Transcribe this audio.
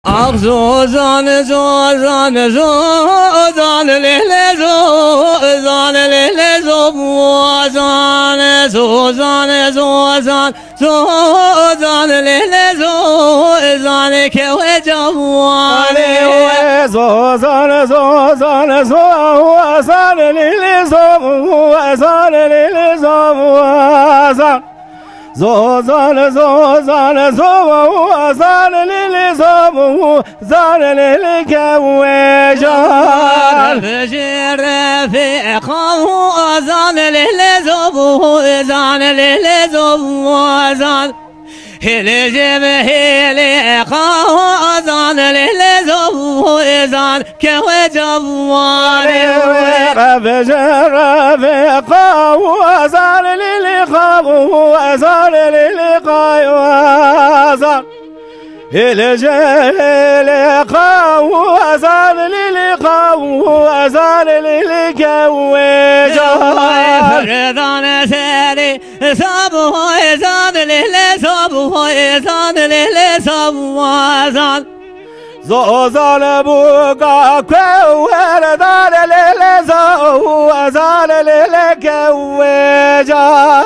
Ah zozan zozan zozan lele zozan lele zozan zozan zozan zozan lele zozan kewe jawale zozan zozan zozan lele zozan lele zozan zozan zozan zozan lili zozan lili kevecan Fecir zozan lili zozan lili zozan Hele cebe hele zozan lili zozan kewe jawale Fecir zozan lili zozan lili kevecan hele cele kavazan lili kavazan lili kevecan Ferdan eseri sabu ezan lili sabu ezan lili sabazan zozan buka kveverdan lili zozan lili kevecan